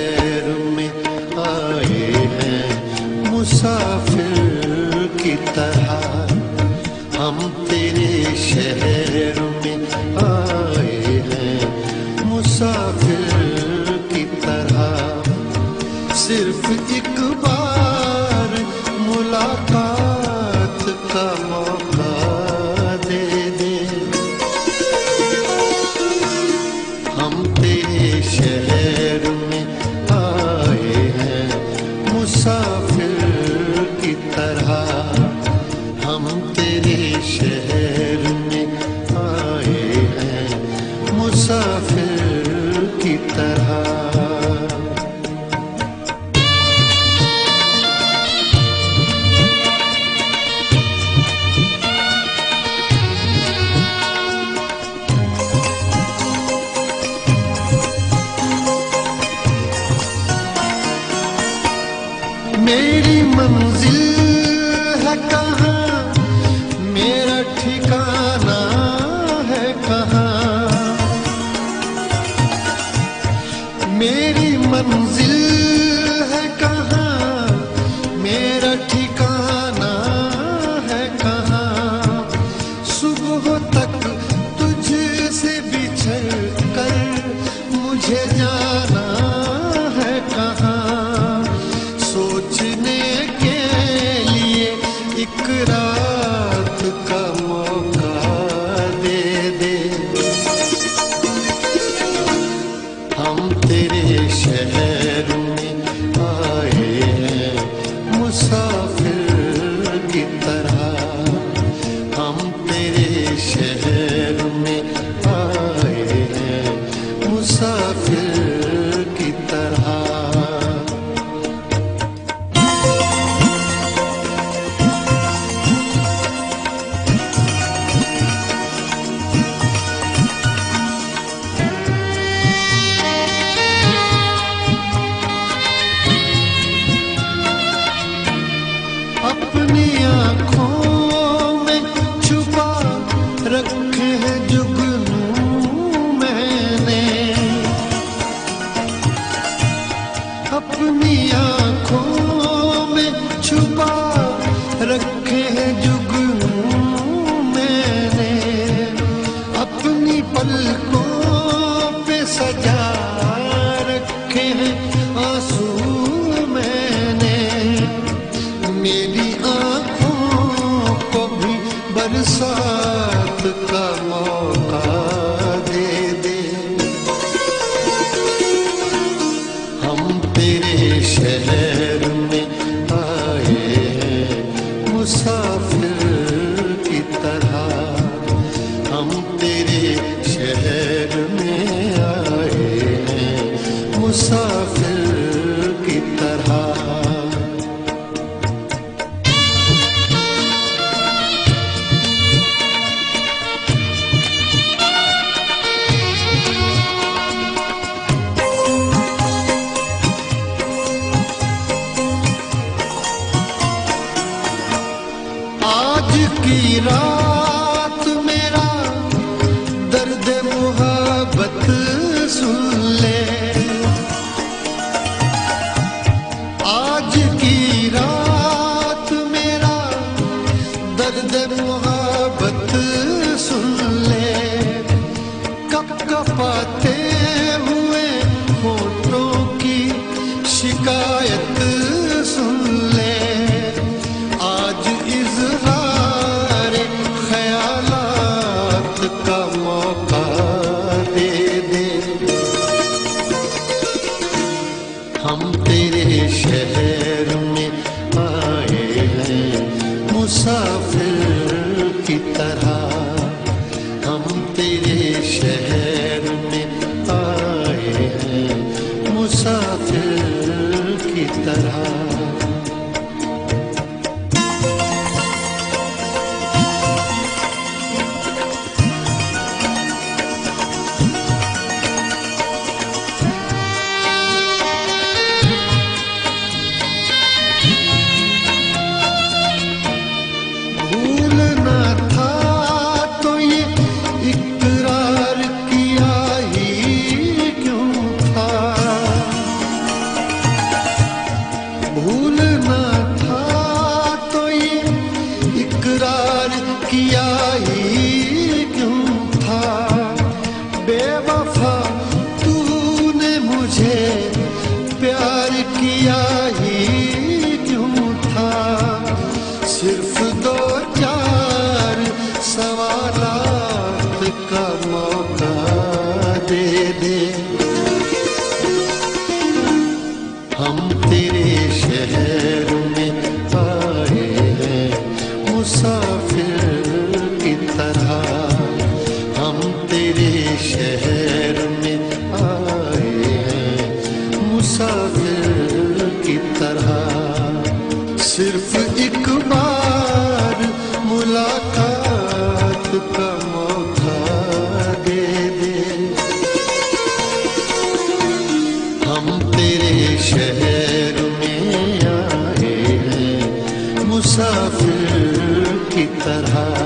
शहर में आए हैं मुसाफिर की तरह। हम तेरे शहर में आए हैं मुसाफिर की तरह। सिर्फ एक बार मुलाकात का मौका दे दे। हम तेरे शहर में आए हैं मुसाफिर की तरह। हम तेरे शहर में आए हैं मुसाफिर की तरह। मेरी मंजिल है कहाँ, मेरा ठिकाना है कहाँ। मेरी मंजिल है कहाँ, मेरा ठिकाना है कहाँ। सुबह तक तुझसे बिछड़ कर मुझे जाना है कहाँ। सोचने के लिए एक रात का मौका दे दे। हम तेरे शहर में आए हैं मुसाफिर की तरह। हम तेरे शहर में आए हैं मुसाफिर की तरह। अपनी आँखों में छुपा रखे हैं जुगनू मैंने। अपनी आँखों में छुपा रखे हैं जुगनू मैंने। अपनी पलकों पे सजा रखे हैं आंसू मैंने। मेरी आँखों को भी बरसात का मौका दे दे। हम तेरे शहर में आए हैं मुसाफिर की तरह। हम तेरे शहर में आए हैं मुसाफिर की तरह। आज की रात मेरा दर्द मुहब्बत सुन ले। आज की रात मेरा दर्द मुहब्बत सुन ले। कपकपाते हुए होठों की शिकायत सुन ले। आज इज़हार ख़यालात का मौका दे दे। हम तेरे शहर में आए हैं मुसाफिर की तरह। हम तेरे शहर में आए हैं मुसाफिर की तरह। भूलना था तो ये इकरार किया ही क्यों था। हम तेरे शहर में आए हैं मुसाफिर की तरह। हम तेरे शहर में आए हैं मुसाफिर की तरह। सिर्फ एक बार मुलाकात का मौका दे दे। हम तेरे शहर में आए हैं मुसाफिर की तरह।